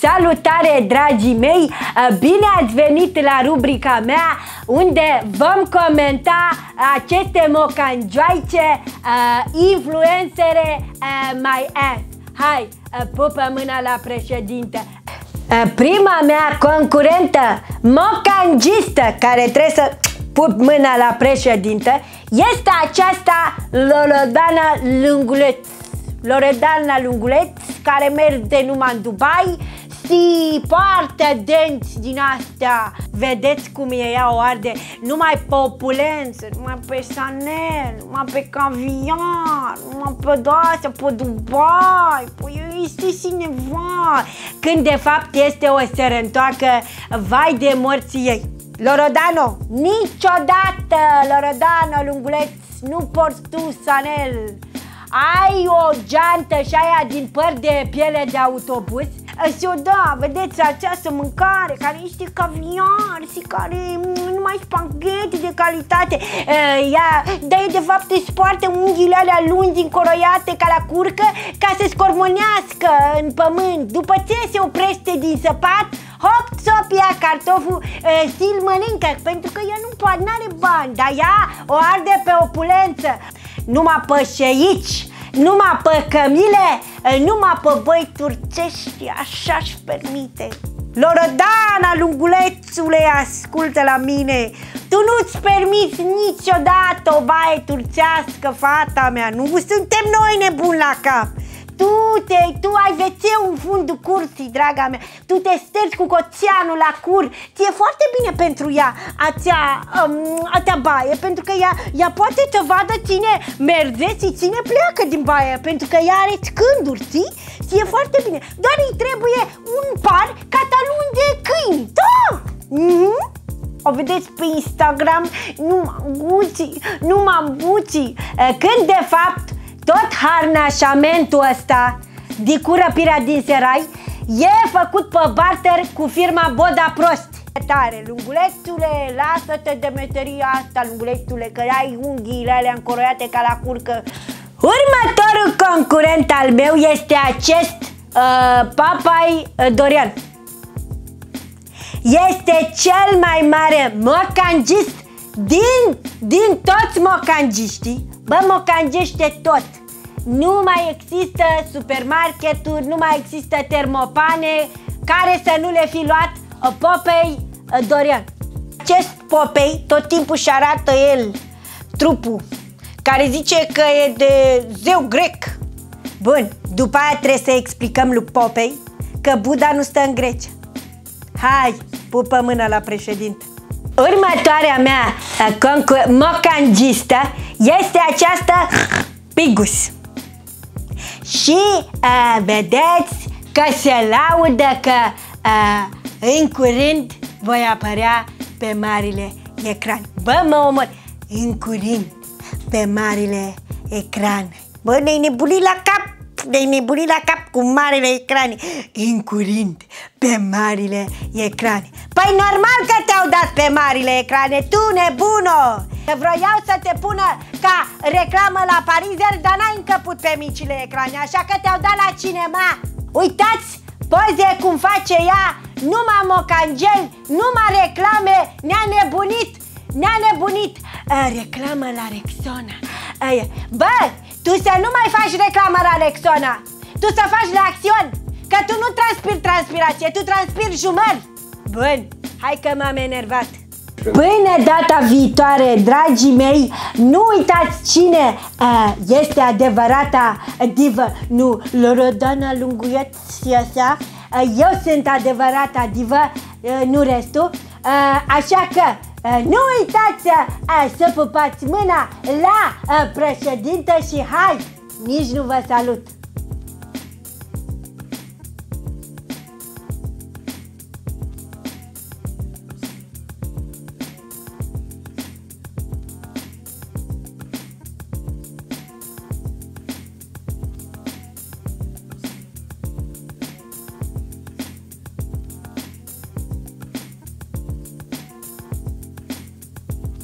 Salutare, dragii mei! Bine ați venit la rubrica mea unde vom comenta aceste mocanjoaice influencere my ass. Hai, pupă mâna la președinte. Prima mea concurentă mocangistă care trebuie să pup mâna la președinte este aceasta Loredana Lunguleț. Loredana Lunguleț, care merge numai în Dubai și poartă denți din astea. Vedeți cum e ea o arde? Numai pe opulență, numai pe Chanel, numai pe caviar, numai pe astea, pe Dubai. Păi este cineva. Când de fapt este o sărăntoacă, vai de morții ei. Loredano, niciodată, Loredana Lunguleț, nu porți tu Chanel. Ai o geantă și aia din păr de piele de autobuz. Și da, vedeți această mâncare care este caviar și care numai spagheti de calitate. Dar de fapt își poartă unghiile alea lungi încoroiate ca la curcă ca să scormonească în pământ. După ce se oprește din săpat, hop, țop, ia cartoful și îl mănâncă, pentru că ea nu poate, n-are bani, dar ea o arde pe opulență. Numai pe șeici, numai pe cămile, numai pe băi turcești, așa-și permite. Loredana Lungulețule, ascultă la mine, tu nu-ți permiți niciodată o baie turcească, fata mea, nu suntem noi nebuni la cap. Tu ai WC-ul în fundul curții, draga mea. Tu te stergi cu coțeanul la cur. Ți-e foarte bine pentru ea acea baie, pentru că ea poate să vadă cine merge și cine pleacă din baie, pentru că ea are scânduri, știi? Și e foarte bine. Doar îi trebuie un par catalun de câini. Da! O vedeți pe Instagram, numai Gucci, când de fapt tot harnașamentul ăsta de curăpirea din serai e făcut pe barter cu firma Boda Prost. Tare, Lungulețule, lasă-te de meseria asta, Lungulețule, că ai unghiile alea încoroiate ca la curcă. Următorul concurent al meu este acest Papai Dorian. Este cel mai mare mocangist din toți mocangiștii. Bă, mocangește tot. Nu mai există supermarketuri, nu mai există termopane care să nu le fi luat Popei Dorian. Acest Popei tot timpul și arată el trupul, care zice că e de zeu grec. Bun, după aia trebuie să explicăm lui Popei că Buddha nu stă în Grecia. Hai, pupă mâna la președinte. Următoarea mea mocangistă este aceasta Pigus. Și vedeți că se laudă că în curând voi apărea pe marile ecran. Bă, mă omor, în curând pe marile ecran. Bă, ne-ai nebunit la cap. Ne-ai nebunit la cap cu marile ecrane. În curând pe marile ecrane. Păi normal că te-au dat pe marile ecrane, tu nebuno! Vroiau să te pună ca reclamă la parizer, dar n-ai încăput pe micile ecrane, așa că te-au dat la cinema. Uitați poze cum face ea, numai mocangeli, numai reclame, ne-a nebunit, ne-a nebunit. Reclamă la Rexona. Bă, tu să nu mai faci reclamă la Rexona, tu să faci la Acțion, că tu nu transpiri transpirație, tu transpiri jumări. Bun, hai că m-am enervat. Până data viitoare, dragii mei, nu uitați cine este adevărata divă. Nu, Loredana Lunguleț și așa. Eu sunt adevărata divă, nu restul. Așa că nu uitați să pupați mâna la președinte și hai, nici nu vă salut.